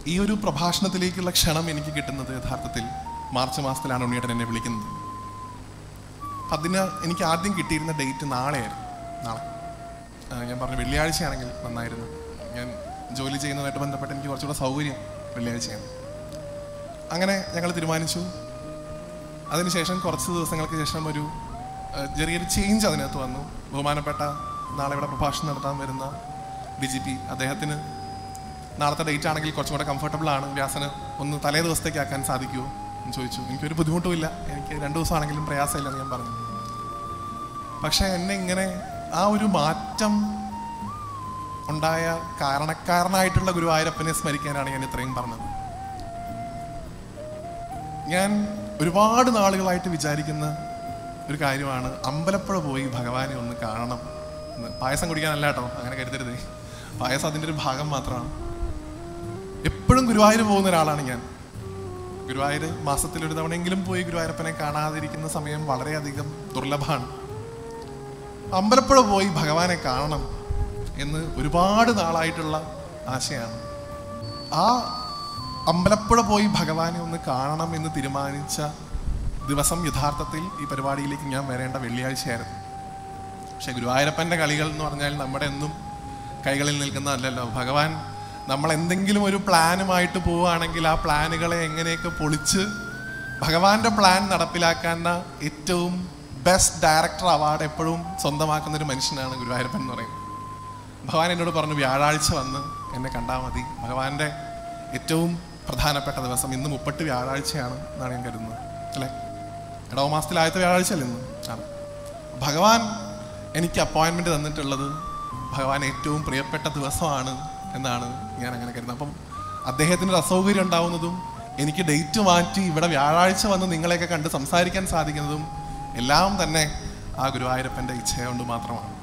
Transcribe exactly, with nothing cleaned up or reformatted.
ഈ ഒരു പ്രഭാഷണത്തിലേക്കുള്ള ക്ഷണം എനിക്ക് കിട്ടുന്നത് യഥാർത്ഥത്തിൽ മാർച്ച് മാസത്തിലാണ് ഉണ്ണിയേട്ടൻ എന്നെ വിളിക്കുന്നത്. അതിന് എനിക്ക് ആദ്യം കിട്ടിയിരുന്ന ഡേറ്റ് നാളെയായിരുന്നു. നാളെ ഞാൻ പറഞ്ഞു വെള്ളിയാഴ്ചയാണെങ്കിൽ നന്നായിരുന്നു. ഞാൻ ജോലി ചെയ്യുന്നതുമായിട്ട് ബന്ധപ്പെട്ട് എനിക്ക് കുറച്ചുകൂടെ സൗകര്യം വെള്ളിയാഴ്ചയാണ്. അങ്ങനെ ഞങ്ങൾ തീരുമാനിച്ചു. അതിനുശേഷം കുറച്ച് ദിവസങ്ങൾക്ക് ശേഷം ഒരു ചെറിയൊരു ചേഞ്ച് അതിനകത്ത് വന്നു. ബഹുമാനപ്പെട്ട നാളെ ഇവിടെ പ്രഭാഷണം നടത്താൻ വരുന്ന ഡി ജി പി അദ്ദേഹത്തിന് നാളത്തെ ഡേറ്റ് ആണെങ്കിൽ കുറച്ചും കൂടെ കംഫർട്ടബിൾ ആണ്, വ്യാസന് ഒന്ന് തലേ ദിവസത്തേക്ക് ആക്കാൻ സാധിക്കുമോ എന്ന് ചോദിച്ചു. എനിക്കൊരു ബുദ്ധിമുട്ടുമില്ല, എനിക്ക് രണ്ട് ദിവസമാണെങ്കിലും പ്രയാസമില്ലെന്ന് ഞാൻ പറഞ്ഞു. പക്ഷെ എന്നെ ഇങ്ങനെ ആ ഒരു മാറ്റം ഉണ്ടായ കാരണക്കാരനായിട്ടുള്ള ഗുരുവായൂരപ്പനെ സ്മരിക്കാനാണ് ഞാൻ ഇത്രയും പറഞ്ഞത്. ഞാൻ ഒരുപാട് നാളുകളായിട്ട് വിചാരിക്കുന്ന ഒരു കാര്യമാണ് അമ്പലപ്പുഴ പോയി ഭഗവാനെ ഒന്ന് കാണണം എന്ന്. പായസം കുടിക്കാനല്ല കേട്ടോ, അങ്ങനെ കരുതരുതേ. പായസം അതിൻ്റെ ഒരു ഭാഗം മാത്രമാണ്. എപ്പോഴും ഗുരുവായൂർ പോകുന്ന ഒരാളാണ് ഞാൻ. ഗുരുവായൂർ മാസത്തിലൊരു തവണയെങ്കിലും പോയി ഗുരുവായൂരപ്പനെ കാണാതിരിക്കുന്ന സമയം വളരെയധികം ദുർലഭമാണ്. അമ്പലപ്പുഴ പോയി ഭഗവാനെ കാണണം എന്ന് ഒരുപാട് നാളായിട്ടുള്ള ആശയാണ്. ആ അമ്പലപ്പുഴ പോയി ഭഗവാനെ ഒന്ന് കാണണം എന്ന് തീരുമാനിച്ച ദിവസം യഥാർത്ഥത്തിൽ ഈ പരിപാടിയിലേക്ക് ഞാൻ വരേണ്ട വെള്ളിയാഴ്ചയായിരുന്നു. പക്ഷെ ഗുരുവായൂരപ്പൻ്റെ കളികൾ എന്ന് പറഞ്ഞാൽ നമ്മുടെ എന്നും കൈകളിൽ നിൽക്കുന്നതല്ലല്ലോ. ഭഗവാൻ നമ്മൾ എന്തെങ്കിലും ഒരു പ്ലാനുമായിട്ട് പോവുകയാണെങ്കിൽ ആ പ്ലാനുകളെ എങ്ങനെയൊക്കെ പൊളിച്ച് ഭഗവാന്റെ പ്ലാൻ നടപ്പിലാക്കാനുള്ള ഏറ്റവും ബെസ്റ്റ് ഡയറക്ടർ അവാർഡ് എപ്പോഴും സ്വന്തമാക്കുന്ന ഒരു മനുഷ്യനാണ് ഗുരുവായൂരപ്പൻ എന്ന് പറയുന്നത്. ഭഗവാൻ എന്നോട് പറഞ്ഞു വ്യാഴാഴ്ച വന്ന് എന്നെ കണ്ടാൽ മതി. ഭഗവാന്റെ ഏറ്റവും പ്രധാനപ്പെട്ട ദിവസം ഇന്ന് മുപ്പട്ട് വ്യാഴാഴ്ചയാണ് എന്നാണ് ഞാൻ കരുതുന്നത്, അല്ലേ? ഇടവ മാസത്തിൽ ആദ്യത്തെ വ്യാഴാഴ്ച അല്ലേ ഇന്ന്? ആണ്. ഭഗവാൻ എനിക്ക് അപ്പോയിൻമെൻറ്റ് തന്നിട്ടുള്ളത് ഭഗവാൻ ഏറ്റവും പ്രിയപ്പെട്ട ദിവസമാണ് എന്നാണ് ഞാൻ അങ്ങനെ കരുതുന്നത്. അപ്പം അദ്ദേഹത്തിന് ഒരു അസൗകര്യം ഉണ്ടാവുന്നതും എനിക്ക് ഡേറ്റ് മാറ്റി ഇവിടെ വ്യാഴാഴ്ച വന്ന് നിങ്ങളെയൊക്കെ കണ്ട് സംസാരിക്കാൻ സാധിക്കുന്നതും എല്ലാം തന്നെ ആ ഗുരുവായൂരപ്പൻ്റെ ഇച്ഛ കൊണ്ട് മാത്രമാണ്.